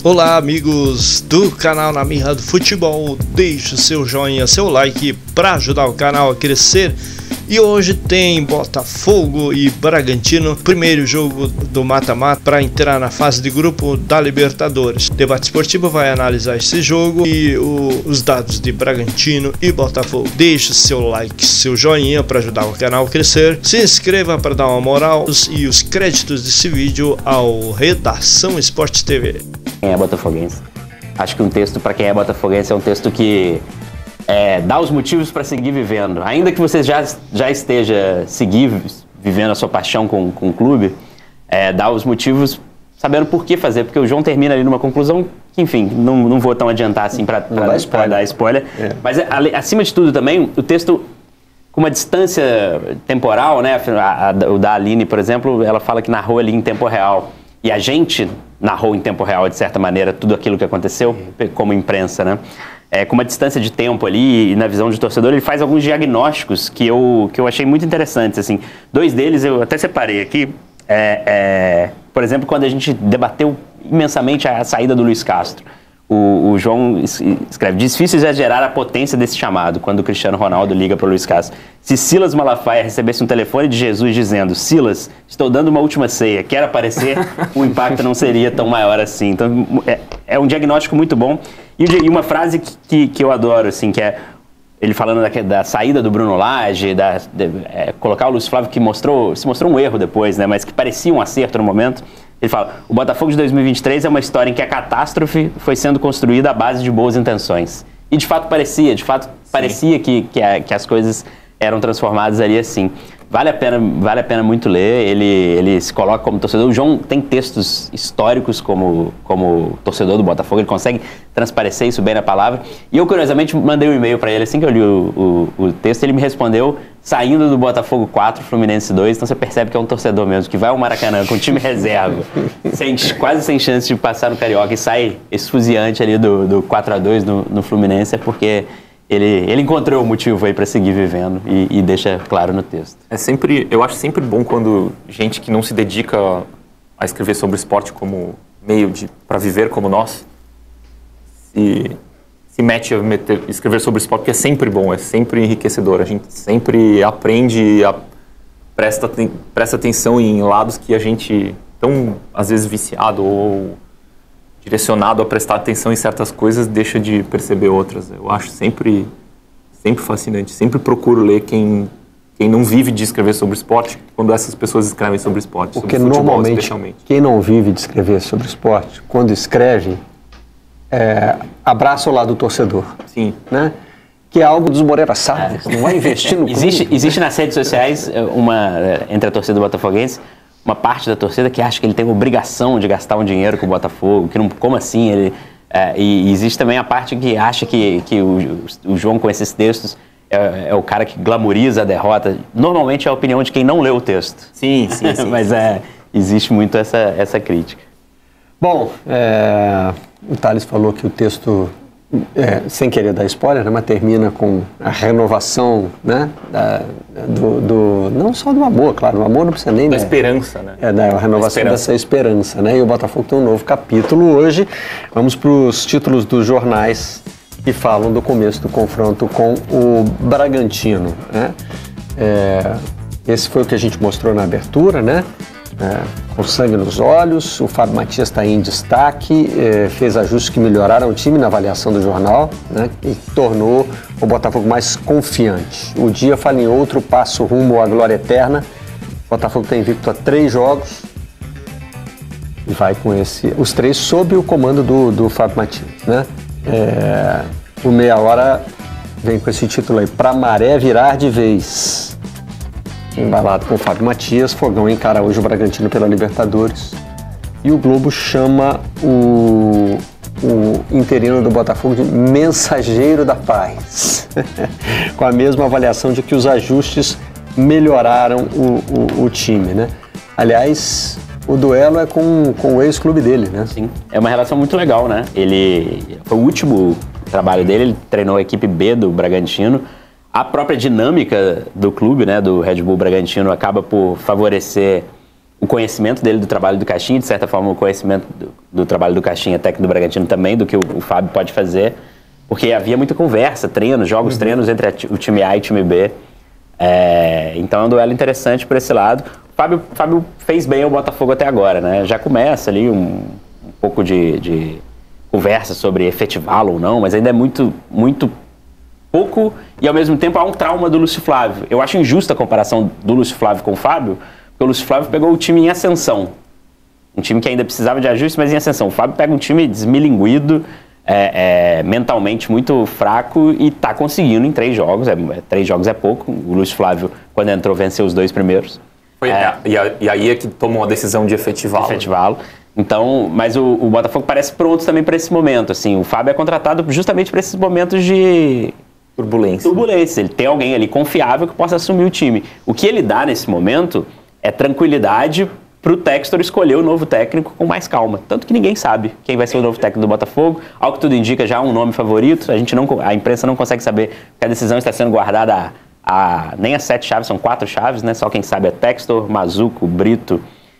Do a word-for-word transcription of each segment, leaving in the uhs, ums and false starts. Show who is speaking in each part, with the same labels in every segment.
Speaker 1: Olá amigos do canal Na Mirra do Futebol, deixe o seu joinha, seu like para ajudar o canal a crescer. E hoje tem Botafogo e Bragantino, primeiro jogo do mata-mata para entrar na fase de grupo da Libertadores. Debate Esportivo vai analisar esse jogo e o, os dados de Bragantino e Botafogo. Deixe o seu like, seu joinha para ajudar o canal a crescer. Se inscreva para dar uma moral e os créditos desse vídeo ao Redação Esporte T V.
Speaker 2: Quem é botafoguense? Acho que um texto para quem é botafoguense é um texto que é, dá os motivos para seguir vivendo. Ainda que você já, já esteja seguir vivendo a sua paixão com, com o clube, é, dá os motivos sabendo por que fazer, porque o João termina ali numa conclusão que, enfim, não, não vou tão adiantar assim para dar spoiler. Dar spoiler. É. Mas, acima de tudo também, o texto com uma distância temporal, né? A, a, o da Aline, por exemplo, ela fala que narrou ali em tempo real. E a gente narrou em tempo real, de certa maneira, tudo aquilo que aconteceu, como imprensa, né? É, com uma distância de tempo ali e na visão de torcedor, ele faz alguns diagnósticos que eu, que eu achei muito interessantes, assim. Dois deles eu até separei aqui. É, é, por exemplo, quando a gente debateu imensamente a saída do Luiz Castro. O, o João escreve: difícil exagerar a potência desse chamado, quando o Cristiano Ronaldo liga para o Luiz Castro. Se Silas Malafaia recebesse um telefone de Jesus dizendo: Silas, estou dando uma última ceia, quero aparecer, o impacto não seria tão maior assim. Então, é, é um diagnóstico muito bom. E, e uma frase que, que, que eu adoro, assim, que é ele falando da, da saída do Bruno Lage, da, de, é, colocar o Luiz Flávio, que mostrou, se mostrou um erro depois, né, mas que parecia um acerto no momento. Ele fala: o Botafogo de dois mil e vinte e três é uma história em que a catástrofe foi sendo construída à base de boas intenções. E de fato parecia, de fato Sim. parecia que, que, a, que as coisas eram transformadas ali assim. Vale a pena, vale a pena muito ler, ele, ele se coloca como torcedor. O João tem textos históricos como, como torcedor do Botafogo, ele consegue transparecer isso bem na palavra. E eu, curiosamente, mandei um e-mail para ele assim que eu li o, o, o texto, ele me respondeu saindo do Botafogo quatro, Fluminense dois, então você percebe que é um torcedor mesmo, que vai ao Maracanã com time reserva, sem, quase sem chance de passar no Carioca, e sai esfuziante ali do, do quatro a dois no, no Fluminense, é porque Ele, ele encontrou o motivo aí para seguir vivendo e, e deixa claro no texto.
Speaker 3: É sempre, eu acho sempre bom quando gente que não se dedica a escrever sobre esporte como meio de para viver como nós se, se mete a meter, escrever sobre esporte, porque é sempre bom, é sempre enriquecedor. A gente sempre aprende, a, presta, presta atenção em lados que a gente tão às vezes viciado ou direcionado a prestar atenção em certas coisas, deixa de perceber outras. Eu acho sempre, sempre fascinante. Sempre procuro ler quem, quem não vive de escrever sobre esporte, quando essas pessoas escrevem sobre esporte,
Speaker 4: Porque
Speaker 3: sobre futebol,
Speaker 4: normalmente,
Speaker 3: especialmente. Quem
Speaker 4: não vive de escrever sobre esporte, quando escreve, é, abraça o lado do torcedor.
Speaker 3: Sim.
Speaker 4: Né? Que é algo dos Moreira Salles. É. Não vai investir no
Speaker 2: existe, existe nas redes sociais, uma, entre a torcida botafoguense, uma parte da torcida que acha que ele tem obrigação de gastar um dinheiro com o Botafogo, que não, como assim? Ele, é, e existe também a parte que acha que, que o, o João, com esses textos, é, é o cara que glamoriza a derrota. Normalmente é a opinião de quem não leu o texto.
Speaker 3: Sim, sim, sim.
Speaker 2: Mas é, existe muito essa, essa crítica.
Speaker 4: Bom, é, o Thales falou que o texto, é, sem querer dar spoiler, né, mas termina com a renovação, né, da, do, do, não só do amor, claro, o amor não precisa nem...
Speaker 3: Da
Speaker 4: né,
Speaker 3: esperança, né?
Speaker 4: É, da renovação esperança. dessa esperança, né, e o Botafogo tem um novo capítulo hoje. Vamos para os títulos dos jornais que falam do começo do confronto com o Bragantino, né. É, esse foi o que a gente mostrou na abertura, né? É, com sangue nos olhos, o Fábio Matias está em destaque, é, fez ajustes que melhoraram o time na avaliação do jornal, né, e tornou o Botafogo mais confiante. O Dia fala em outro passo rumo à glória eterna. O Botafogo está invicto a três jogos e vai com esse, os três sob o comando do, do Fábio Matias, né? É, o Meia Hora vem com esse título aí: Pra Maré Virar de Vez. Embalado com o Fábio Matias, Fogão encara hoje o Bragantino pela Libertadores. E o Globo chama o, o interino do Botafogo de mensageiro da paz. Com a mesma avaliação de que os ajustes melhoraram o, o, o time, né? Aliás, o duelo é com, com o ex-clube dele, né?
Speaker 2: Sim, é uma relação muito legal, né? Ele foi o último trabalho dele, ele treinou a equipe B do Bragantino. A própria dinâmica do clube, né, do Red Bull Bragantino, acaba por favorecer o conhecimento dele do trabalho do Caixinha, de certa forma o conhecimento do, do trabalho do Caixinha, técnico do Bragantino também, do que o, o Fábio pode fazer, porque havia muita conversa, treinos, jogos, uhum. treinos entre a, o time A e o time B. É, então é um duelo interessante por esse lado. O Fábio, Fábio fez bem o Botafogo até agora, né? Já começa ali um, um pouco de, de conversa sobre efetivá-lo ou não, mas ainda é muito, muito pouco e ao mesmo tempo há um trauma do Lúcio Flávio. Eu acho injusta a comparação do Lúcio Flávio com o Fábio, porque o Lúcio Flávio pegou o time em ascensão. Um time que ainda precisava de ajuste, mas em ascensão. O Fábio pega um time desmilinguido, é, é, mentalmente muito fraco e está conseguindo em três jogos. É, três jogos é pouco. O Lúcio Flávio, quando entrou, venceu os dois primeiros.
Speaker 3: Foi, é, e, a, e aí é que tomou a decisão de efetivá-lo.
Speaker 2: Efetivá-lo. Então, mas o, o Botafogo parece pronto também para esse momento. Assim, o Fábio é contratado justamente para esses momentos de turbulência. turbulência. Ele tem alguém ali confiável que possa assumir o time. O que ele dá nesse momento é tranquilidade para o Textor escolher o novo técnico com mais calma. Tanto que ninguém sabe quem vai ser o novo técnico do Botafogo. Ao que tudo indica, já há um nome favorito. A, gente não, a imprensa não consegue saber, porque a decisão está sendo guardada a, a, nem as sete chaves, são quatro chaves, né? Só quem sabe é Textor, Mazuco, Brito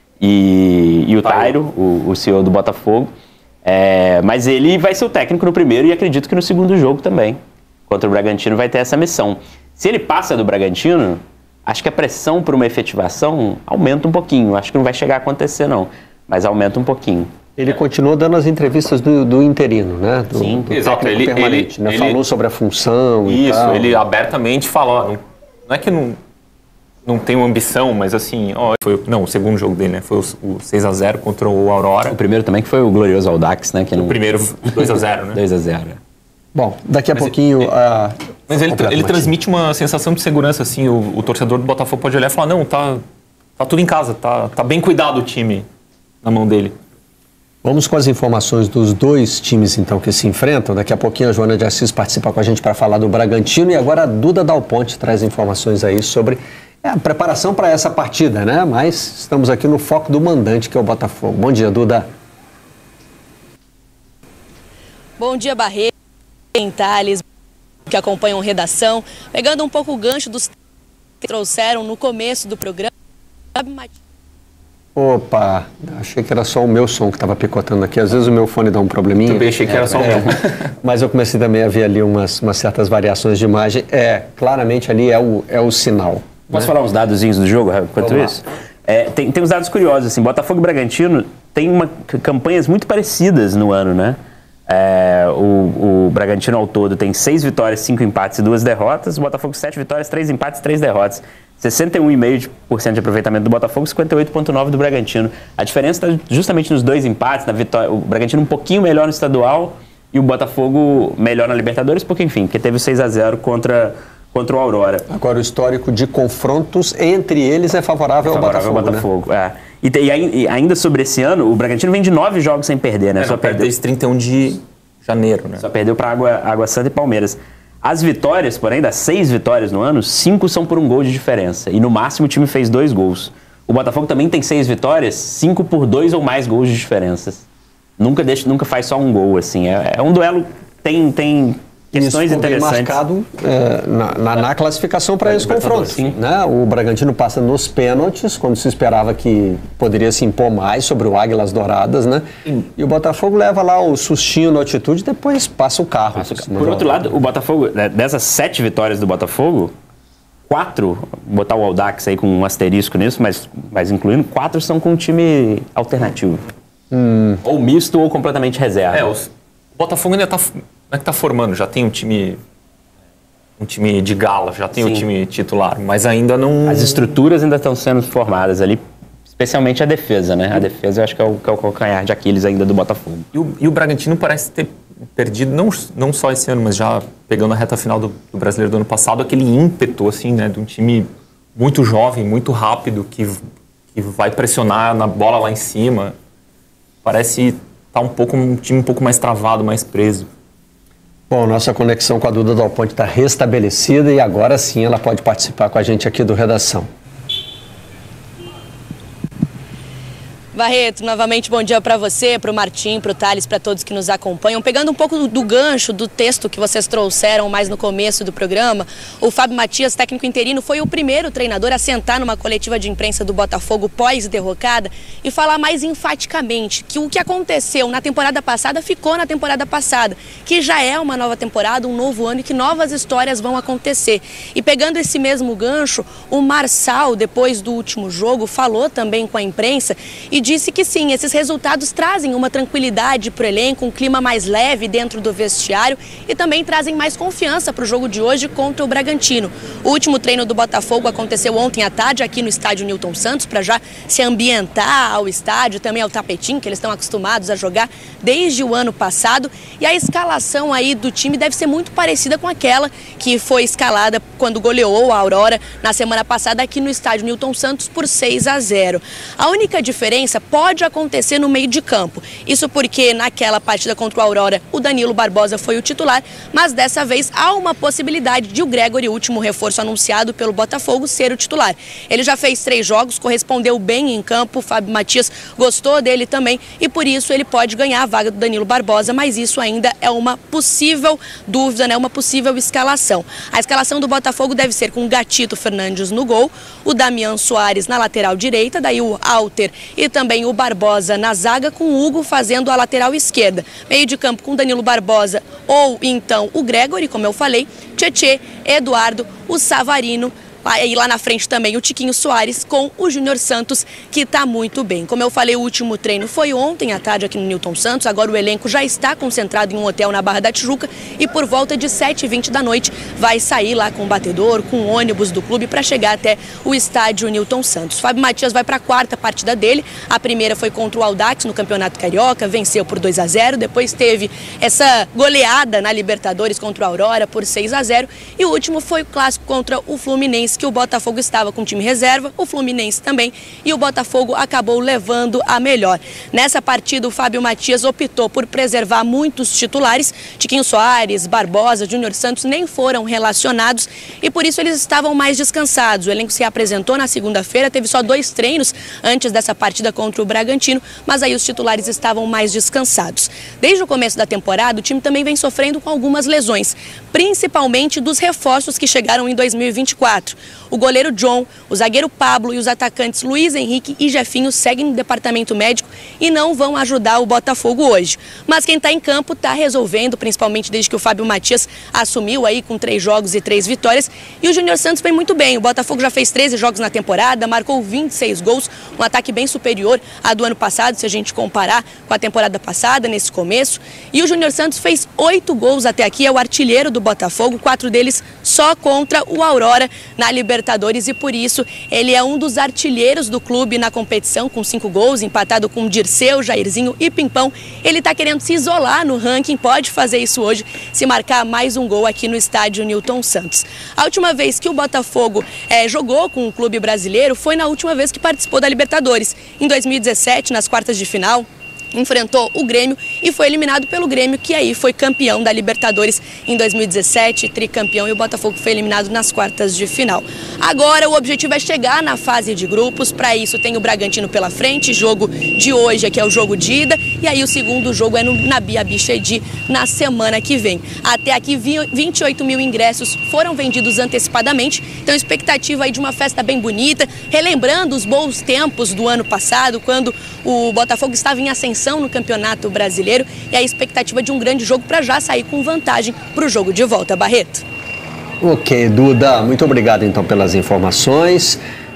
Speaker 2: e, e o Tairo, o, o C E O do Botafogo. É, mas ele vai ser o técnico no primeiro e acredito que no segundo jogo também. Contra o Bragantino vai ter essa missão. Se ele passa do Bragantino, acho que a pressão por uma efetivação aumenta um pouquinho. Acho que não vai chegar a acontecer, não. Mas aumenta um pouquinho. Ele continua dando as entrevistas do, do interino, né? Do,
Speaker 3: Sim,
Speaker 2: do
Speaker 3: exato. Ele,
Speaker 2: permanente,
Speaker 3: ele,
Speaker 2: né?
Speaker 3: ele
Speaker 2: Falou sobre a função
Speaker 3: Isso,
Speaker 2: e tal.
Speaker 3: ele abertamente falou. Não, não é que não, não tem uma ambição, mas assim... Ó, foi, não, o segundo jogo dele, né? Foi o, o seis a zero contra o Aurora.
Speaker 2: O primeiro também que foi o glorioso Audax, né? Que não...
Speaker 3: O primeiro dois a zero, né?
Speaker 2: dois a zero.
Speaker 4: Bom, daqui a
Speaker 3: mas
Speaker 4: pouquinho...
Speaker 3: Ele,
Speaker 4: a...
Speaker 3: Mas ele, ele transmite uma sensação de segurança, assim, o, o torcedor do Botafogo pode olhar e falar, não, tá, tá tudo em casa, tá, tá bem cuidado o time na mão dele.
Speaker 4: Vamos com as informações dos dois times, então, que se enfrentam. Daqui a pouquinho a Joana de Assis participa com a gente para falar do Bragantino e agora a Duda Dal Ponte traz informações aí sobre a preparação para essa partida, né? Mas estamos aqui no foco do mandante, que é o Botafogo. Bom dia, Duda.
Speaker 5: Bom dia, Barreto, Thales, que acompanham redação, pegando um pouco o gancho dos que trouxeram no começo do programa.
Speaker 4: Opa, achei que era só o meu som que estava picotando aqui. Às vezes o meu fone dá um probleminha.
Speaker 3: Também achei que é, era só o
Speaker 4: é,
Speaker 3: meu.
Speaker 4: Mas eu comecei também a ver ali umas, umas certas variações de imagem. É, claramente ali é o, é o sinal.
Speaker 2: Posso
Speaker 4: né?
Speaker 2: falar uns dadozinhos do jogo enquanto
Speaker 4: Vamos
Speaker 2: isso? É, tem, tem uns dados curiosos, assim, Botafogo e Bragantino tem uma, campanhas muito parecidas no ano, né? É, o, o Bragantino ao todo tem seis vitórias, cinco empates e duas derrotas. O Botafogo sete vitórias, três empates e três derrotas. sessenta e um vírgula cinco por cento de aproveitamento do Botafogo, cinquenta e oito vírgula nove por cento do Bragantino. A diferença está justamente nos dois empates, na vitória, o Bragantino um pouquinho melhor no estadual e o Botafogo melhor na Libertadores, porque enfim, porque teve seis a zero contra, contra o Aurora.
Speaker 4: Agora o histórico de confrontos entre eles é favorável,
Speaker 2: é favorável
Speaker 4: ao
Speaker 2: ao
Speaker 4: Botafogo.
Speaker 2: Botafogo, né? é. E, e, e ainda sobre esse ano, o Bragantino vem de nove jogos sem perder, né?
Speaker 3: É,
Speaker 2: Só perdeu
Speaker 3: desde trinta e um de janeiro, né?
Speaker 2: Só perdeu para Água, Água Santa e Palmeiras. As vitórias, porém, das seis vitórias no ano, cinco são por um gol de diferença. E no máximo o time fez dois gols. O Botafogo também tem seis vitórias, cinco por dois ou mais gols de diferenças. Nunca, deixa, nunca faz só um gol, assim. É, é um duelo, tem, tem questões
Speaker 4: Isso
Speaker 2: interessantes.
Speaker 4: marcado é, na, na, na classificação para esse confronto. Né? O Bragantino passa nos pênaltis, quando se esperava que poderia se impor mais sobre o Águilas Douradas, né? E o Botafogo leva lá o sustinho na altitude e depois passa o carro.
Speaker 2: Passa o carro. Por outro lado, o Botafogo, dessas sete vitórias do Botafogo, quatro, botar o Audax aí com um asterisco nisso, mas, mas incluindo, quatro são com um time alternativo. Hum. Ou misto ou completamente reserva.
Speaker 3: É, os, o Botafogo ainda está... Não é que está formando, já tem um time um time de gala, já tem o um time titular, mas ainda não...
Speaker 2: As estruturas ainda estão sendo formadas ali, especialmente a defesa, né? A defesa eu acho que é o, que é o calcanhar de Aquiles ainda do Botafogo.
Speaker 3: E o, e o Bragantino parece ter perdido, não, não só esse ano, mas já pegando a reta final do, do Brasileiro do ano passado, aquele ímpeto, assim, né? De um time muito jovem, muito rápido, que, que vai pressionar na bola lá em cima. Parece estar tá um pouco, um time um pouco mais travado, mais preso.
Speaker 4: Bom, nossa conexão com a Duda Dal Ponte está restabelecida e agora sim ela pode participar com a gente aqui do Redação.
Speaker 5: Barreto, novamente bom dia para você, para o Martim, para o Thales, para todos que nos acompanham. Pegando um pouco do, do gancho do texto que vocês trouxeram mais no começo do programa, o Fábio Matias, técnico interino, foi o primeiro treinador a sentar numa coletiva de imprensa do Botafogo pós-derrocada e falar mais enfaticamente que o que aconteceu na temporada passada ficou na temporada passada, que já é uma nova temporada, um novo ano e que novas histórias vão acontecer. E pegando esse mesmo gancho, o Marçal, depois do último jogo, falou também com a imprensa e disse que sim, esses resultados trazem uma tranquilidade para o elenco, um clima mais leve dentro do vestiário e também trazem mais confiança para o jogo de hoje contra o Bragantino. O último treino do Botafogo aconteceu ontem à tarde aqui no estádio Newton Santos, para já se ambientar ao estádio, também ao tapetinho, que eles estão acostumados a jogar desde o ano passado. E a escalação aí do time deve ser muito parecida com aquela que foi escalada quando goleou a Aurora na semana passada aqui no estádio Newton Santos por seis a zero. A única diferença pode acontecer no meio de campo. Isso porque naquela partida contra o Aurora o Danilo Barbosa foi o titular, mas dessa vez há uma possibilidade de o Gregory, o último reforço anunciado pelo Botafogo, ser o titular. Ele já fez três jogos, correspondeu bem em campo, o Fábio Matias gostou dele também e por isso ele pode ganhar a vaga do Danilo Barbosa, mas isso ainda é uma possível dúvida, né? Uma possível escalação. A escalação do Botafogo deve ser com o Gatito Fernandes no gol, o Damian Soares na lateral direita, daí o Alter e também o Barbosa na zaga, com o Hugo fazendo a lateral esquerda. Meio de campo com Danilo Barbosa ou então o Gregory, como eu falei, Tietê, Eduardo, o Savarino, e lá na frente também o Tiquinho Soares com o Júnior Santos, que está muito bem. Como eu falei, o último treino foi ontem à tarde aqui no Newton Santos. Agora o elenco já está concentrado em um hotel na Barra da Tijuca e por volta de sete e vinte da noite vai sair lá com o batedor, com o ônibus do clube para chegar até o estádio Newton Santos. Fábio Matias vai para a quarta partida dele. A primeira foi contra o Audax no Campeonato Carioca, venceu por dois a zero. Depois teve essa goleada na Libertadores contra o Aurora por seis a zero. E o último foi o clássico contra o Fluminense, que o Botafogo estava com time reserva, o Fluminense também, e o Botafogo acabou levando a melhor. Nessa partida, o Fábio Matias optou por preservar muitos titulares. Tiquinho Soares, Barbosa, Júnior Santos nem foram relacionados e por isso eles estavam mais descansados. O elenco se apresentou na segunda-feira, teve só dois treinos antes dessa partida contra o Bragantino, mas aí os titulares estavam mais descansados. Desde o começo da temporada, o time também vem sofrendo com algumas lesões, principalmente dos reforços que chegaram em dois mil e vinte e quatro. O goleiro John, o zagueiro Pablo e os atacantes Luiz Henrique e Jefinho seguem no departamento médico e não vão ajudar o Botafogo hoje. Mas quem está em campo está resolvendo, principalmente desde que o Fábio Matias assumiu aí com três jogos e três vitórias. E o Júnior Santos vem muito bem. O Botafogo já fez treze jogos na temporada, marcou vinte e seis gols, um ataque bem superior ao do ano passado, se a gente comparar com a temporada passada, nesse começo. E o Júnior Santos fez oito gols até aqui, é o artilheiro do Botafogo, quatro deles só contra o Aurora na Libertadores e por isso ele é um dos artilheiros do clube na competição com cinco gols, empatado com Dirceu, Jairzinho e Pimpão. Ele está querendo se isolar no ranking, pode fazer isso hoje, se marcar mais um gol aqui no estádio Newton Santos. A última vez que o Botafogo é, jogou com o clube brasileiro foi na última vez que participou da Libertadores, em dois mil e dezessete, nas quartas de final. Enfrentou o Grêmio e foi eliminado pelo Grêmio, que aí foi campeão da Libertadores em dois mil e dezessete, tricampeão, e o Botafogo foi eliminado nas quartas de final. Agora o objetivo é chegar na fase de grupos, para isso tem o Bragantino pela frente, jogo de hoje aqui é o jogo de ida, e aí o segundo jogo é no, na Bia Bichedi na semana que vem. Até aqui vinte e oito mil ingressos foram vendidos antecipadamente, então expectativa aí de uma festa bem bonita, relembrando os bons tempos do ano passado, quando o Botafogo estava em ascensão no Campeonato Brasileiro, e a expectativa de um grande jogo para já sair com vantagem para o jogo de volta, Barreto.
Speaker 4: Ok, Duda, muito obrigado então pelas informações.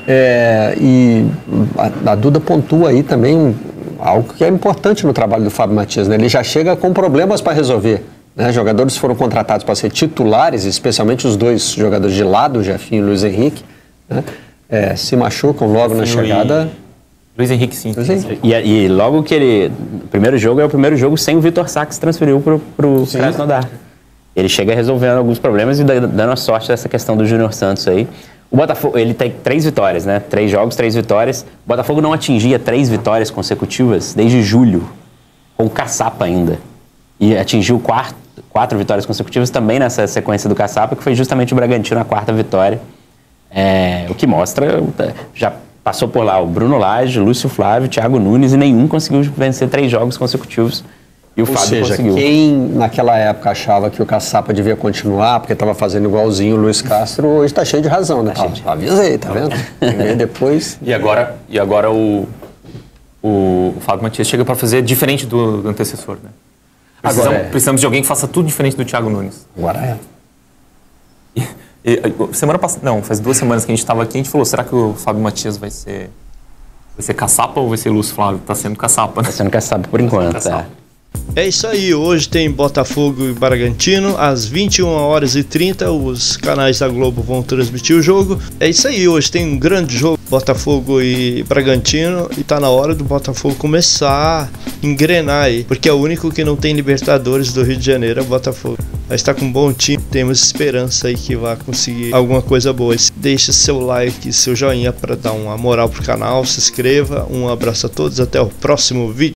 Speaker 4: É, e a, a Duda pontua aí também algo que é importante no trabalho do Fábio Matias, né? Ele já chega com problemas para resolver, né? Jogadores foram contratados para ser titulares, especialmente os dois jogadores de lado, o Jefinho e o Luiz Henrique, né? É, se machucam logo na chegada.
Speaker 3: Luiz Henrique, sim.
Speaker 4: Luiz Henrique.
Speaker 2: E, e logo que ele... O primeiro jogo é o primeiro jogo sem o Vitor Sá, que se transferiu pro, pro Krasnodar. Ele chega resolvendo alguns problemas e dando a sorte dessa questão do Júnior Santos aí. O Botafogo, ele tem três vitórias, né? Três jogos, três vitórias. O Botafogo não atingia três vitórias consecutivas desde julho, com o Caçapa ainda. E atingiu quatro, quatro vitórias consecutivas também nessa sequência do Caçapa, que foi justamente o Bragantino, a quarta vitória. É, o que mostra... Já Passou por lá o Bruno Lage, Lúcio Flávio, Thiago Nunes e nenhum conseguiu vencer três jogos consecutivos. E o
Speaker 4: Ou
Speaker 2: Fábio
Speaker 4: seja,
Speaker 2: conseguiu.
Speaker 4: Quem naquela época achava que o Caçapa devia continuar porque estava fazendo igualzinho o Luiz Castro, hoje está cheio de razão, né? Tá, tá, avisei, tá vendo? E depois...
Speaker 3: E agora, e agora o, o, o Fábio Matias chega para fazer diferente do, do antecessor, né? Precisamos,
Speaker 4: Agora é.
Speaker 3: precisamos de alguém que faça tudo diferente do Thiago Nunes.
Speaker 4: Agora é.
Speaker 3: E, e, semana passada, não, faz duas semanas que a gente estava aqui, a gente falou, será que o Fábio Matias vai ser, vai ser caçapa ou vai ser Lúcio Flávio? Tá sendo caçapa, né?
Speaker 2: Tá sendo caçapa por enquanto,
Speaker 3: caçapa.
Speaker 2: é.
Speaker 1: É isso aí, hoje tem Botafogo e Bragantino, às vinte e uma horas e trinta, os canais da Globo vão transmitir o jogo. É isso aí, hoje tem um grande jogo, Botafogo e Bragantino, e tá na hora do Botafogo começar a engrenar aí, porque é o único que não tem Libertadores do Rio de Janeiro, é o Botafogo. Mas tá com um bom time, temos esperança aí que vai conseguir alguma coisa boa. Deixe seu like, seu joinha para dar uma moral pro canal, se inscreva, um abraço a todos, até o próximo vídeo.